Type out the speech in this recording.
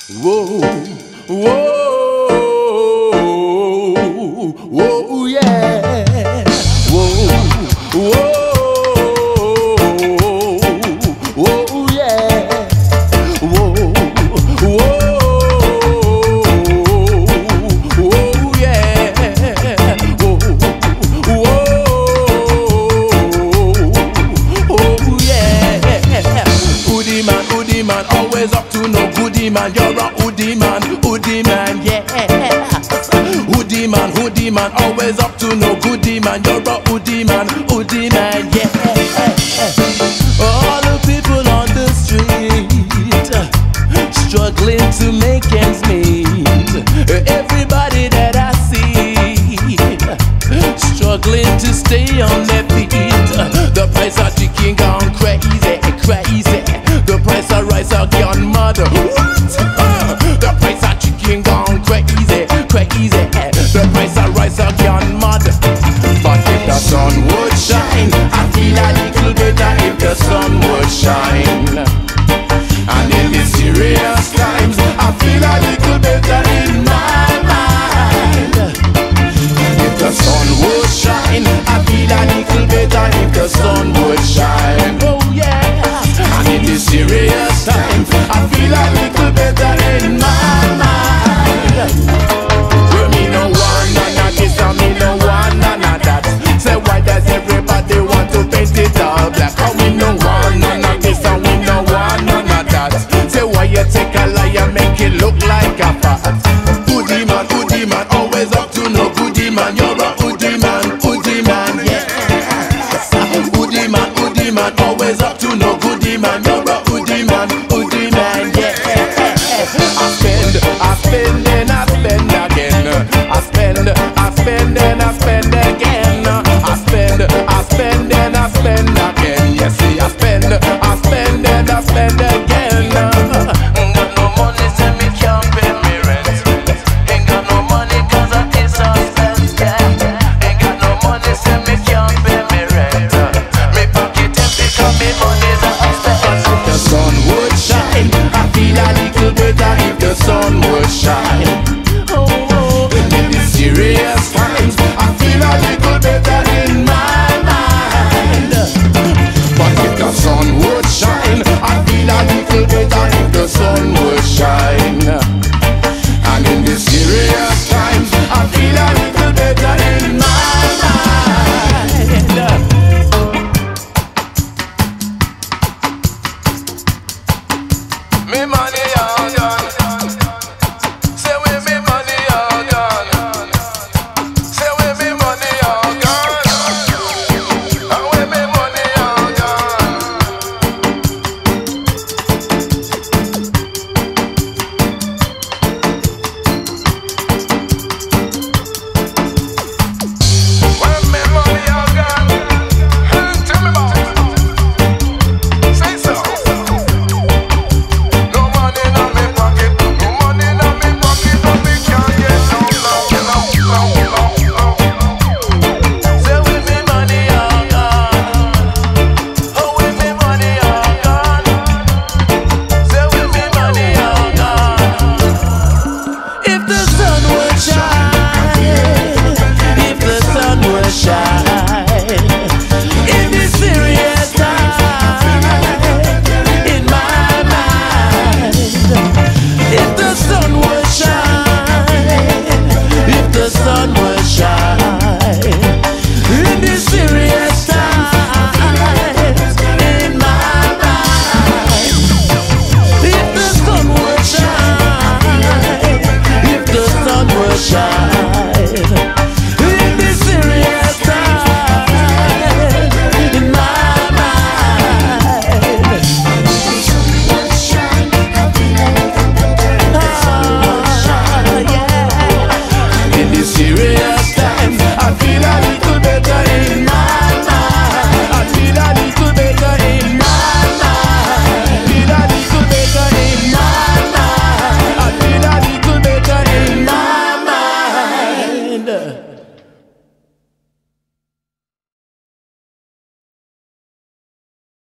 Whoa, whoa, whoa, yeah. Whoa, whoa, whoa, yeah. Whoa, whoa, whoa, yeah. Whoa, whoa, yeah. Woody man, always up to no goodie man. You're a Woody man, yeah. Woody man, always up to no goodie man. You're a Woody man, yeah. All the people on the street struggling to make ends meet. Everybody that I see struggling to stay on their feet. The price of chicken gone crazy, crazy. The price of rice are gone mother. The price of chicken gone crazy, crazy. The price of rice are gone mother. But if the sun would shine, I feel a little better if the sun would shine. And in these serious times, I feel a little better in my mind. If the sun would shine, I feel a little better if the sun would shine. Oh yeah. And in these serious times, I feel a little better in my mind. Well, me no want none of this and me no want none of that. Say why does everybody want to paint it all black? How we no want none of this and we no want none of that. Say why you take a lie and make it look like a fact. Woody man, always up to no goodie man. You're a Woody man, yeah. Woody man, always up to no goodie man. You're a Woody man, yeah. I spend and I spend again. I spend and I spend again. I spend and I spend again. Yes, see, I spend and I spend again. Ain't got no money, say me can't pay me rent. Ain't got no money 'cause I is suspense. Ain't got no money, say me can't pay me rent. Me pocket empty 'cause me money's a expense. If the sun would shine, I feel a little better if the sun would shine. In the serious times, I feel a little better in my mind. But if the sun would shine, I feel a little better if the sun would shine. And in the serious times, I feel a little better in my mind. Me money